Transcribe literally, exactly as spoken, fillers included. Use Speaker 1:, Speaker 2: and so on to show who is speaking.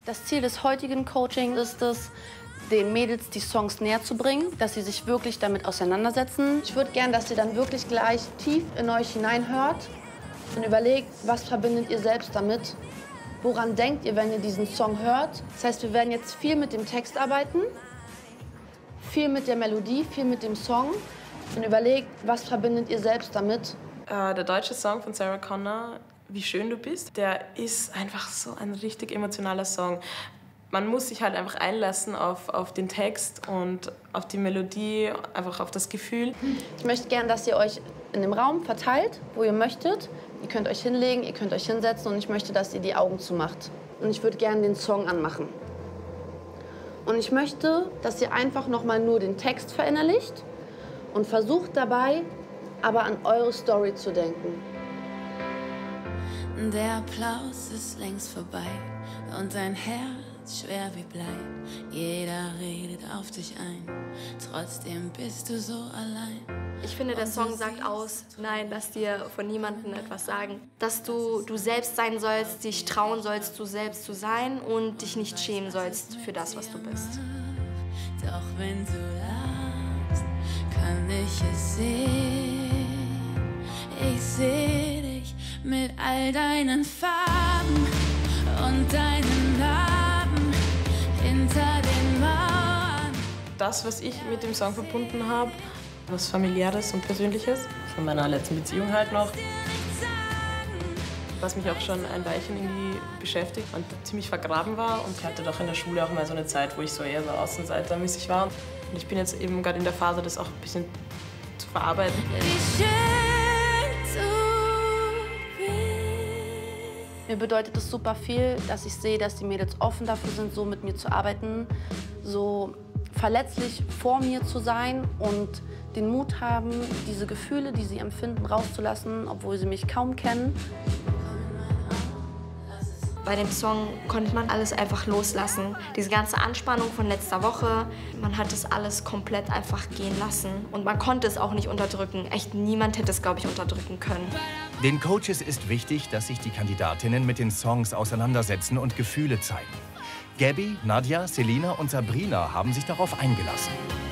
Speaker 1: Das Ziel des heutigen Coachings ist es, den Mädels die Songs näher zu bringen, dass sie sich wirklich damit auseinandersetzen. Ich würde gerne, dass ihr dann wirklich gleich tief in euch hineinhört und überlegt, was verbindet ihr selbst damit? Woran denkt ihr, wenn ihr diesen Song hört? Das heißt, wir werden jetzt viel mit dem Text arbeiten, viel mit der Melodie, viel mit dem Song und überlegt, was verbindet ihr selbst damit?
Speaker 2: Äh, der deutsche Song von Sarah Connor, Wie schön du bist, der ist einfach so ein richtig emotionaler Song. Man muss sich halt einfach einlassen auf, auf den Text und auf die Melodie, einfach auf das Gefühl.
Speaker 1: Ich möchte gerne, dass ihr euch in dem Raum verteilt, wo ihr möchtet. Ihr könnt euch hinlegen, ihr könnt euch hinsetzen und ich möchte, dass ihr die Augen zumacht. Und ich würde gerne den Song anmachen. Und ich möchte, dass ihr einfach noch mal nur den Text verinnerlicht und versucht dabei, aber an eure Story zu denken.
Speaker 3: Der Applaus ist längst vorbei und dein Herz schwer wie Blei. Jeder redet auf dich ein, trotzdem bist du so allein.
Speaker 4: Ich finde, der Song sagt aus, nein, lass dir von niemandem etwas sagen. Dass du du selbst sein sollst, dich trauen sollst, du selbst zu sein und dich nicht schämen sollst für das, was du bist.
Speaker 3: Doch wenn du lachst, kann ich es sehen. Ich sehe dich mit all deinen Farben und deinen Narben hinter den Mauern.
Speaker 2: Das, was ich mit dem Song verbunden habe, was Familiäres und Persönliches, von meiner letzten Beziehung halt noch, was mich auch schon ein Weilchen irgendwie beschäftigt und ziemlich vergraben war. Und ich hatte doch in der Schule auch mal so eine Zeit, wo ich so eher so außenseitermäßig war. Und ich bin jetzt eben gerade in der Phase, das auch ein bisschen zu verarbeiten.
Speaker 3: Wie schön du bist.
Speaker 1: Mir bedeutet es super viel, dass ich sehe, dass die Mädels offen dafür sind, so mit mir zu arbeiten, so verletzlich vor mir zu sein und den Mut haben, diese Gefühle, die sie empfinden, rauszulassen, obwohl sie mich kaum kennen.
Speaker 4: Bei dem Song konnte man alles einfach loslassen. Diese ganze Anspannung von letzter Woche, man hat das alles komplett einfach gehen lassen. Und man konnte es auch nicht unterdrücken. Echt niemand hätte es, glaube ich, unterdrücken können.
Speaker 5: Den Coaches ist wichtig, dass sich die Kandidatinnen mit den Songs auseinandersetzen und Gefühle zeigen. Gabby, Nadja, Selina und Sabrina haben sich darauf eingelassen.